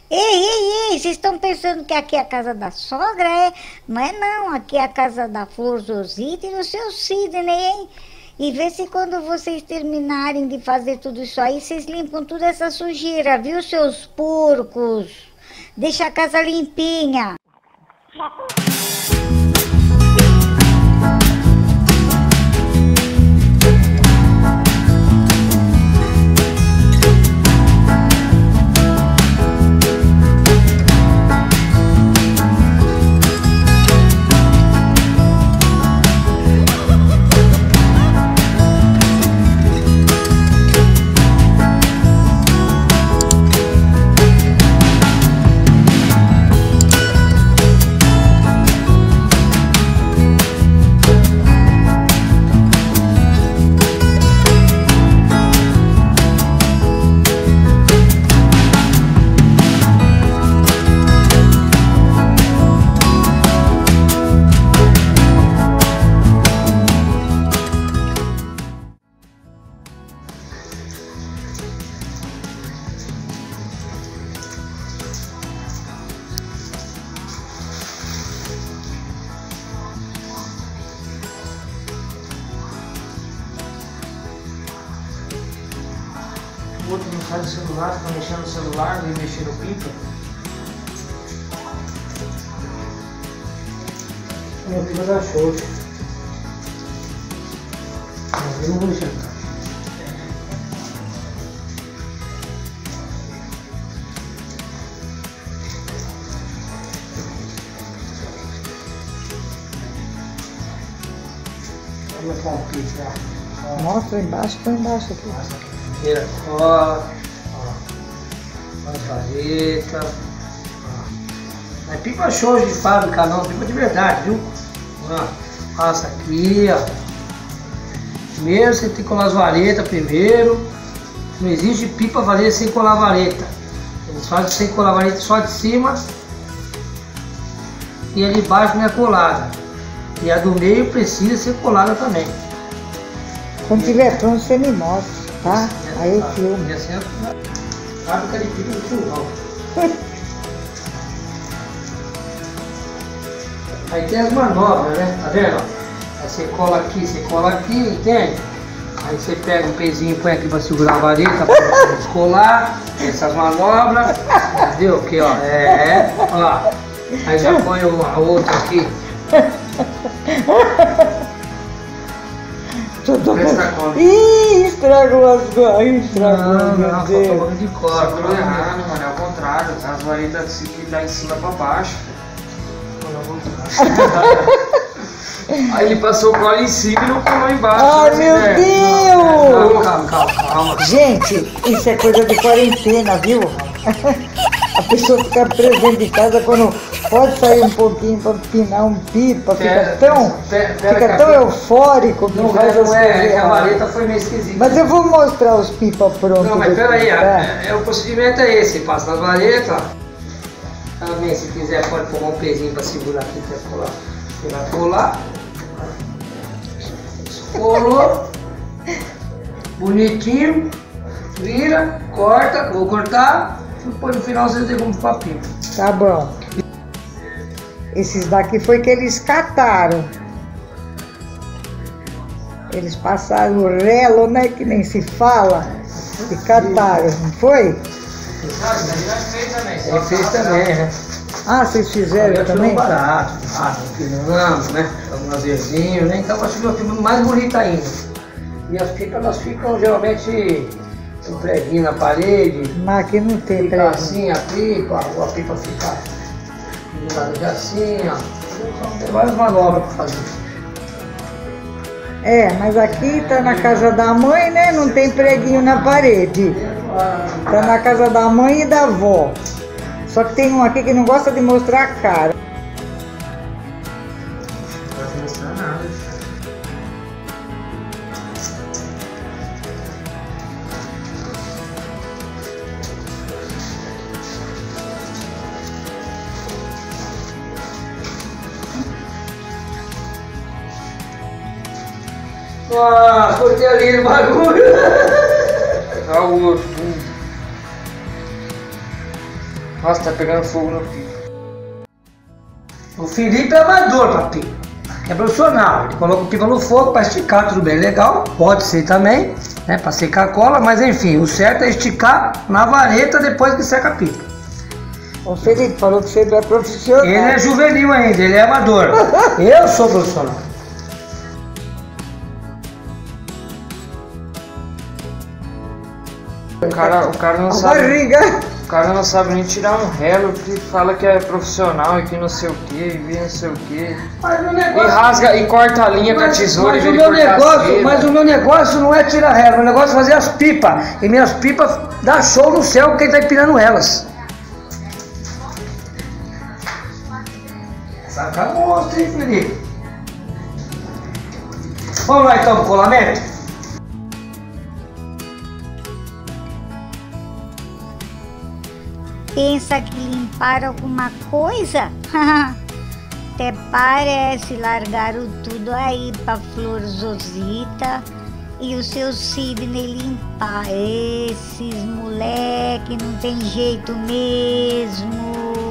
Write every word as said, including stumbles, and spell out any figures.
Ei, ei, ei, vocês estão pensando que aqui é a casa da sogra, é? Não é não, aqui é a casa da Flor Zosita e do seu Sidney, hein? E vê se quando vocês terminarem de fazer tudo isso aí, vocês limpam toda essa sujeira, viu, seus porcos? Deixa a casa limpinha. O outro não sai do celular, fica mexendo no celular, vem mexer no pipa. Meu pipa dá show. Mas eu não vou jantar. Olha o pão pipa. Mostra embaixo, põe embaixo aqui. Primeira cola, ó, as varetas, não é pipa show de fábrica não, pipa de verdade, viu? Ó, passa aqui, ó. Primeiro você tem que colar as varetas primeiro, não existe pipa vareta sem colar vareta, eles fazem sem colar vareta só de cima e a de baixo não é colada, e a do meio precisa ser colada também. Quando tiver pronto você me mostra. Tá? Aí eu filmo. E assim é fábrica de pipa do churrão. Aí tem as manobras, né? Tá vendo? Aí você cola aqui, você cola aqui, entende? Aí você pega um pezinho e põe aqui pra segurar a vareta, pra descolar. Essas manobras, entendeu? Aqui, ó. É, ó. Aí já põe a outra aqui. Ih, estragou as coisas. Estragou, não, meu não, Deus. só tô falando de cor. Segurou errado, mano, é o contrário. As varetas que dá em cima pra baixo. Aí ele passou o cola em cima e não colou embaixo. Ai, meu É, Deus! não, calma, calma, calma. Gente, isso é coisa de quarentena, viu? A pessoa fica presa dentro de casa quando pode sair um pouquinho para pinar um pipa, fica Pera, tão, pera, pera, fica tão cara. eufórico que Não, faz não as é, coisas é que a erradas. vareta foi meio esquisita. Mas eu vou mostrar os pipa prontos. Não, mas depois, peraí, tá? é, é, o procedimento é esse, passa nas varetas, ó. Também, se quiser, pode pôr um pezinho para segurar aqui, para colar. Você vai colar. Colou. Bonitinho. Vira, corta, vou cortar. Depois no final você derruba o papinho. Tá bom. Esses daqui foi que eles cataram. Eles passaram o relo, né? Que nem se fala. E cataram, não foi? Ele fez também, né? Ah, vocês fizeram Eu também? barato, barato, empinando, né? Um azerzinho, né? Então acho que é uma pipa mais bonita ainda. E as pipas, elas ficam geralmente com preguinho na parede. Mas aqui não tem Fica prego. assim a pipa, ou a pipa fica pendurada de assim, ó. Tem várias manobras para fazer. É, mas aqui tá na casa da mãe, né? Não tem preguinho na parede. Tá na casa da mãe e da avó. Só que tem um aqui que não gosta de mostrar a cara. Não vai mostrar nada. Ah, cortei ali no bagulho. Olha o outro. Nossa, tá pegando fogo no pico. O Felipe é amador pra pipa, é profissional. Ele coloca o pipa no fogo para esticar, tudo bem, legal. Pode ser também, né, para secar a cola, mas enfim, o certo é esticar na vareta depois que seca a pipa. O Felipe falou que você é profissional. Ele é juvenil ainda, ele é amador. Eu sou profissional. O cara, o cara não A sabe. barriga. O cara não sabe nem tirar um relo, que fala que é profissional e que não sei o que, e vê não sei o que. Mas o E negócio, rasga e corta a linha com a tesoura mas e o vem meu cortar as negócio, fibras. mas o meu negócio não é tirar régua, o meu negócio é fazer as pipas. E minhas pipas dá show no céu quem tá empinando elas. Saca monstro, hein, Felipe? Vamos lá então pro colamento? Pensa que limpar alguma coisa? Até parece, largaram tudo aí pra Flor Zozita e o seu Sidney limpar. Esses moleque não tem jeito mesmo.